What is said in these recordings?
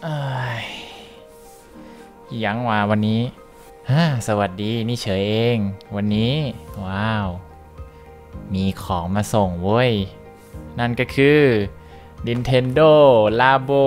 เอ้ยยังว่าวันนี้สวัสดีนี่เฉยเองวันนี้ว้าวมีของมาส่งเว้ยนั่นก็คือ Nintendo Labo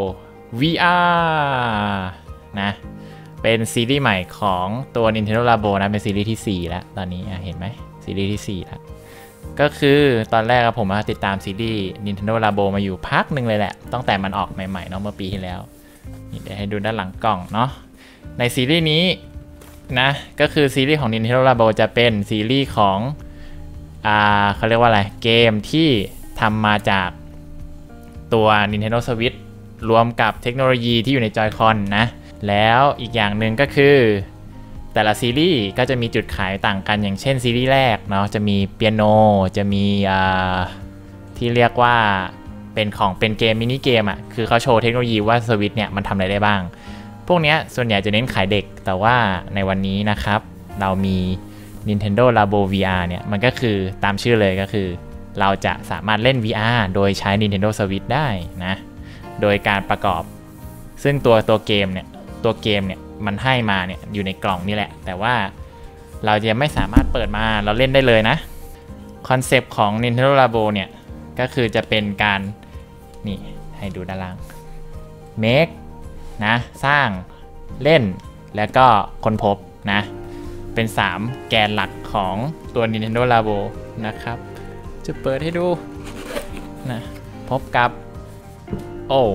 VR นะเป็นซีรีส์ใหม่ของตัว Nintendo Labo นะเป็นซีรีส์ที่4แล้วตอนนี้เห็นไหมซีรีส์ที่4แล้วก็คือตอนแรกผมมาติดตามซีรีส์ Nintendo Labo มาอยู่พักหนึ่งเลยแหละตั้งแต่มันออกใหม่ๆเนาะเมื่อปีที่แล้วนี่เดี๋ยวให้ดูด้านหลังกล่องเนาะในซีรีส์นี้นะก็คือซีรีส์ของ Nintendo Labo จะเป็นซีรีส์ของเขาเรียกว่าอะไรเกมที่ทำมาจากตัว Nintendo Switch รวมกับเทคโนโลยีที่อยู่ใน Joy-Con นะแล้วอีกอย่างหนึ่งก็คือแต่ละซีรีส์ก็จะมีจุดขายต่างกันอย่างเช่นซีรีส์แรกเนาะจะมีเปียโนจะมีที่เรียกว่าเป็นเกมมินิเกมคือเขาโชว์เทคโนโลยีว่าสวิตช์เนี่ยมันทำอะไรได้บ้างพวกนี้ส่วนใหญ่จะเน้นขายเด็กแต่ว่าในวันนี้นะครับเรามี Nintendo Labo VR เนี่ยมันก็คือตามชื่อเลยก็คือเราจะสามารถเล่น VR โดยใช้ Nintendo Switch ได้นะโดยการประกอบซึ่งตัวเกมเนี่ยมันให้มาเนี่ยอยู่ในกล่องนี่แหละแต่ว่าเราจะไม่สามารถเปิดมาเราเล่นได้เลยนะคอนเซปต์ของ Nintendo Labo เนี่ยก็คือจะเป็นการนี่ให้ดูด้านล่าง make นะสร้างเล่นแล้วก็ค้นพบนะเป็น3แกนหลักของตัว Nintendo Labo นะครับจะเปิดให้ดูนะพบกับโอ้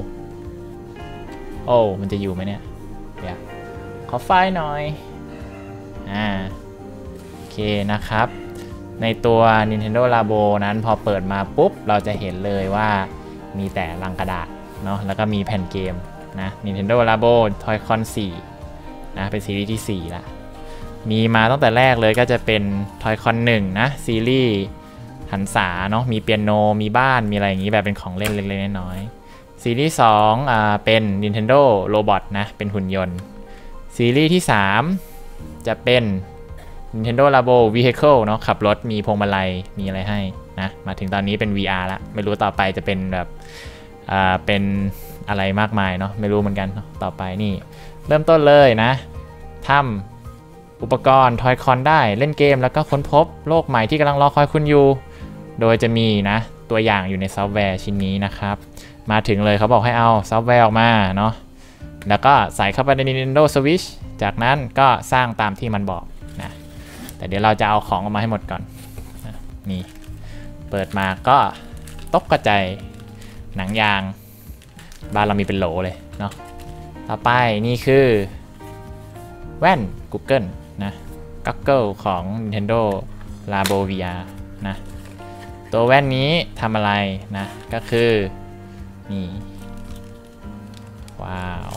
มันจะอยู่ไหมเนี่ยเดี๋ยวขอไฟล์หน่อยโอเคนะครับในตัว Nintendo Labo นั้นพอเปิดมาปุ๊บเราจะเห็นเลยว่ามีแต่ลังกระดาษเนาะแล้วก็มีแผ่นเกมนะ Nintendo Labo Toy-Con 4นะเป็นซีรีส์ที่4ละมีมาตั้งแต่แรกเลยก็จะเป็น Toy-Con 1นะซีรีส์หันษาเนาะมีเปียโนมีบ้านมีอะไรอย่างนี้แบบเป็นของเล่นเล็กๆน้อยๆซีรีส์2เป็น Nintendo Robot นะเป็นหุ่นยนต์ซีรีส์ที่3จะเป็น Nintendo Labo Vehicle เนาะขับรถมีพวงมาลัยมีอะไรให้นะมาถึงตอนนี้เป็น VR ละไม่รู้ต่อไปจะเป็นแบบเป็นอะไรมากมายเนาะไม่รู้เหมือนกันต่อไปนี่เริ่มต้นเลยนะทำอุปกรณ์ Toy-Con ได้เล่นเกมแล้วก็ค้นพบโลกใหม่ที่กำลังรอคอยคุณอยู่โดยจะมีนะตัวอย่างอยู่ในซอฟต์แวร์ชิ้นนี้นะครับมาถึงเลยเขาบอกให้เอาซอฟต์แวร์ออกมาเนาะแล้วก็ใส่เข้าไปใน Nintendo Switch จากนั้นก็สร้างตามที่มันบอกนะแต่เดี๋ยวเราจะเอาของออกมาให้หมดก่อนนี่เปิดมาก็ตกกระจายหนังยางบ้านเรามีเป็นโหลเลยเนาะต่อไปนี่คือแว่น Google นะ Google ของ Nintendo Labo VR นะตัวแว่นนี้ทำอะไรนะก็คือนี่ว้าว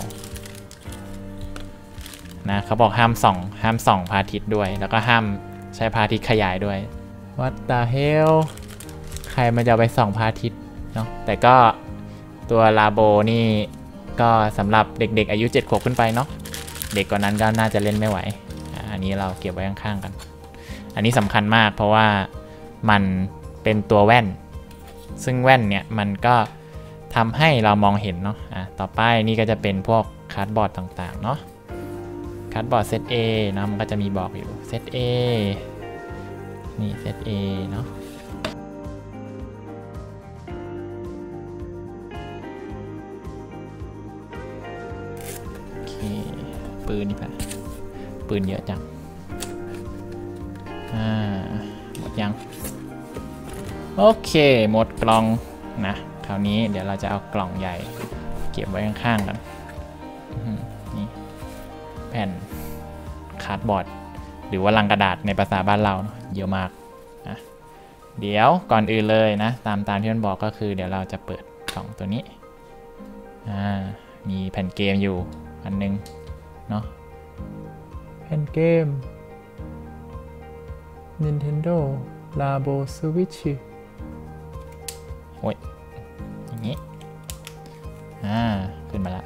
นะเขาบอกห้ามส่องพระอาทิตย์ด้วยแล้วก็ห้ามใช้พระอาทิตย์ขยายด้วย What the hell ใครมันจะไปส่องพระอาทิตย์เนาะแต่ก็ตัวลาโบนี่ก็สำหรับเด็กๆอายุ7 ขวบขึ้นไปเนาะเด็กกว่านั้นก็น่าจะเล่นไม่ไหวอันนี้เราเก็บไว้ข้างๆกันอันนี้สำคัญมากเพราะว่ามันเป็นตัวแว่นซึ่งแว่นเนี่ยมันก็ทำให้เรามองเห็นเนาะต่อไปนี่ก็จะเป็นพวกการ์ดบอร์ดต่างๆเนาะการ์ดบอร์ดเซต A นะมันก็จะมีบอกอยู่เซต A นี่เซต A เนาะปืนนี่ป่ะปืนเยอะจังหมดยังโอเคหมดกล่องนะคราวนี้เดี๋ยวเราจะเอากล่องใหญ่เก็บไว้ข้างๆกันนี่แผ่นการ์ดบอร์ดหรือว่าลังกระดาษในภาษาบ้านเราเยอะมากนะเดี๋ยวก่อนอื่นเลยนะตามที่มันบอกก็คือเดี๋ยวเราจะเปิดกล่องตัวนี้มีแผ่นเกมอยู่อันนึงเนาะแผ่นเกม Nintendo Labo Switch โอ้ยอย่างนี้ขึ้นมาละ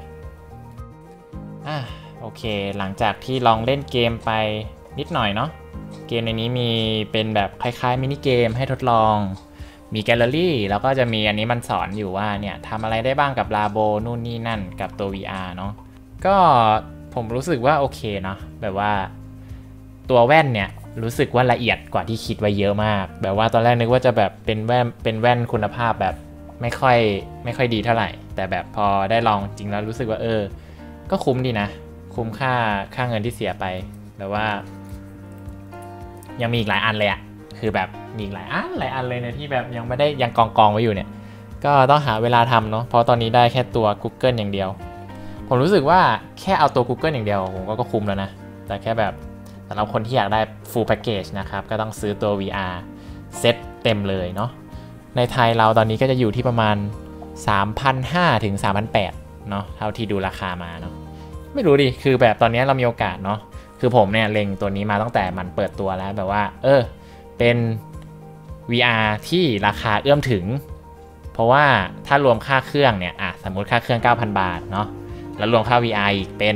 โอเคหลังจากที่ลองเล่นเกมไปนิดหน่อยเนาะเกมในนี้มีเป็นแบบคล้ายๆมินิเกมให้ทดลองมีแกลเลอรี่แล้วก็จะมีอันนี้มันสอนอยู่ว่าเนี่ยทำอะไรได้บ้างกับลาโบนู่นนี่นั่นกับตัว VR เนาะก็ผมรู้สึกว่าโอเคเนาะแบบว่าตัวแว่นเนี่ยรู้สึกว่าละเอียดกว่าที่คิดไว้เยอะมากแบบว่าตอนแรกนึกว่าจะแบบเป็นแว่นคุณภาพแบบไม่ค่อยดีเท่าไหร่แต่แบบพอได้ลองจริงแล้วรู้สึกว่าก็คุ้มดีนะคุ้มค่าเงินที่เสียไปแต่ว่ายังมีอีกหลายอันเลยอะคือแบบมีอีกหลายอันเลยนะที่แบบยังไม่ได้ยังกองไว้อยู่เนี่ยก็ต้องหาเวลาทำเนาะเพราะตอนนี้ได้แค่ตัว Google อย่างเดียวผมรู้สึกว่าแค่เอาตัว Google อย่างเดียวผมก็คุ้มแล้วนะแต่แค่แบบสำหรับคนที่อยากได้ full package นะครับก็ต้องซื้อตัว VR เซ็ตเต็มเลยเนาะในไทยเราตอนนี้ก็จะอยู่ที่ประมาณ 3,500 ถึง 3,800 เนาะเท่าที่ดูราคามาเนาะไม่รู้ดิคือแบบตอนนี้เรามีโอกาสเนาะคือผมเนี่ยเล็งตัวนี้มาตั้งแต่มันเปิดตัวแล้วแบบว่าเป็น VR ที่ราคาเอื้อมถึงเพราะว่าถ้ารวมค่าเครื่องเนี่ยสมมุติค่าเครื่อง 9,000 บาทเนาะแล้วรวมค่า VR อีกเป็น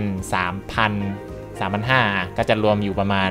3,500 ก็จะรวมอยู่ประมาณ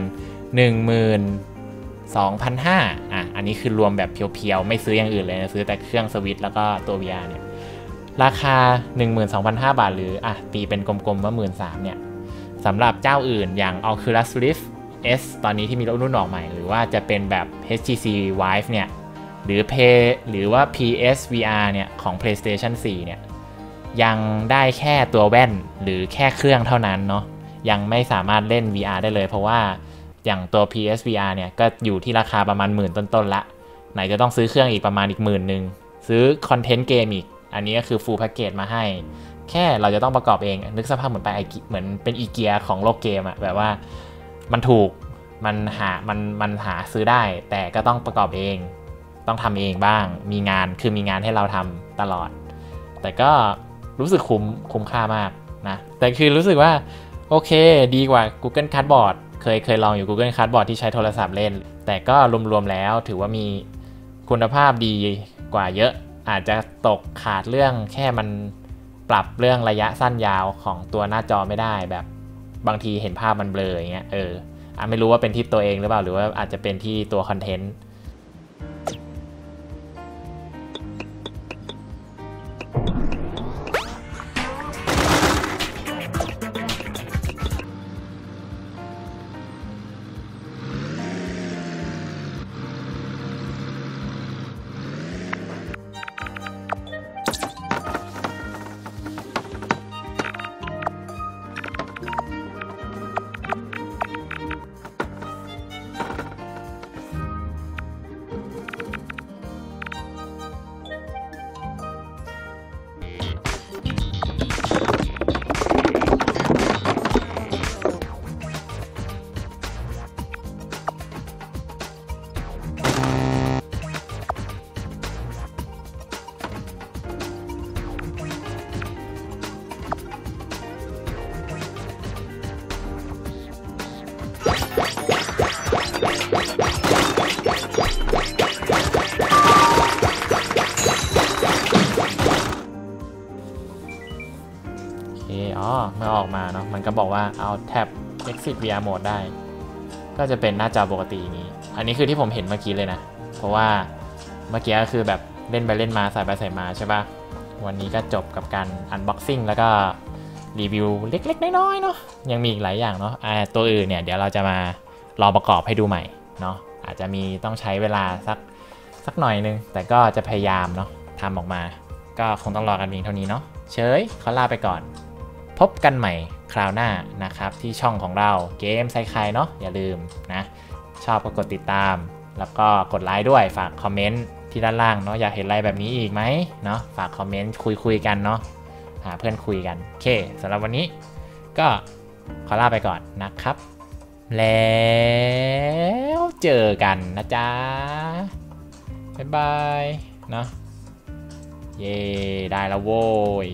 12,500 อันนี้คือรวมแบบเพียวๆไม่ซื้ออย่างอื่นเลยนะซื้อแต่เครื่องสวิตช์แล้วก็ตัว VR เนี่ยราคา 12,500 บาทหรือตีเป็นกลมๆว่า 13,000 เนี่ยสำหรับเจ้าอื่นอย่าง Oculus Rift S ตอนนี้ที่มีรุ่นออกใหม่หรือว่าจะเป็นแบบ HTC Vive เนี่ยหรือว่า PS VR เนี่ยของ PlayStation 4 เนี่ยยังได้แค่ตัวแว่นหรือแค่เครื่องเท่านั้นเนาะยังไม่สามารถเล่น VR ได้เลยเพราะว่าอย่างตัว PS VR เนี่ยก็อยู่ที่ราคาประมาณ10,000ต้นๆละไหนจะต้องซื้อเครื่องอีกประมาณอีก10,000ซื้อคอนเทนต์เกมอีกอันนี้ก็คือ full package มาให้แค่เราจะต้องประกอบเองนึกสภาพเหมือนเป็นอีเกียของโลกเกมอะแบบว่ามันถูกมันหาซื้อได้แต่ก็ต้องประกอบเองต้องทำเองบ้างมีงานให้เราทำตลอดแต่ก็รู้สึกคุ้มค่ามากนะแต่คือรู้สึกว่าโอเคดีกว่า Google Cardboard เคยลองอยู่ Google Cardboard ที่ใช้โทรศัพท์เล่นแต่ก็รวมๆแล้วถือว่ามีคุณภาพดีกว่าเยอะอาจจะตกขาดเรื่องแค่มันปรับเรื่องระยะสั้นยาวของตัวหน้าจอไม่ได้แบบบางทีเห็นภาพมันเบลออย่างเงี้ยไม่รู้ว่าเป็นที่ตัวเองหรือเปล่าหรือว่าอาจจะเป็นที่ตัวคอนเทนต์เมื่อออกมาเนาะมันก็บอกว่าเอาแท็บ Exit VR Mode ได้ก็จะเป็นหน้าจอปกติอย่างนี้อันนี้คือที่ผมเห็นเมื่อกี้เลยนะเพราะว่าเมื่อกี้ก็คือแบบเล่นไปเล่นมาใส่ไปใส่มาใช่ป่ะวันนี้ก็จบกับการ Unboxing แล้วก็รีวิวเล็กๆน้อยๆเนาะยังมีอีกหลายอย่างเนาะตัวอื่นเนี่ยเดี๋ยวเราจะมาลองประกอบให้ดูใหม่เนาะอาจจะมีต้องใช้เวลาสักหน่อยนึงแต่ก็จะพยายามเนาะทำออกมาก็คงต้องรอกันเพียงเท่านี้เนาะเชยขอลาไปก่อนพบกันใหม่คราวหน้านะครับที่ช่องของเราเกมไซไคเนาะอย่าลืมนะชอบก็กดติดตามแล้วก็กดไลค์ด้วยฝากคอมเมนต์ที่ด้านล่างเนาะอยากเห็นอะไรแบบนี้อีกไหมเนาะฝากคอมเมนต์คุยกันเนาะหาเพื่อนคุยกันโอเคสำหรับวันนี้ก็ขอลาไปก่อนนะครับแล้วเจอกันนะจ๊ะบ๊ายบายเนาะเย่ได้แล้วโว้ย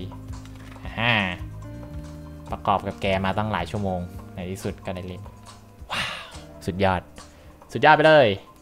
ประกอบกับแกมาตั้งหลายชั่วโมงในที่สุดก็ได้เล่นว้าวสุดยอดไปเลย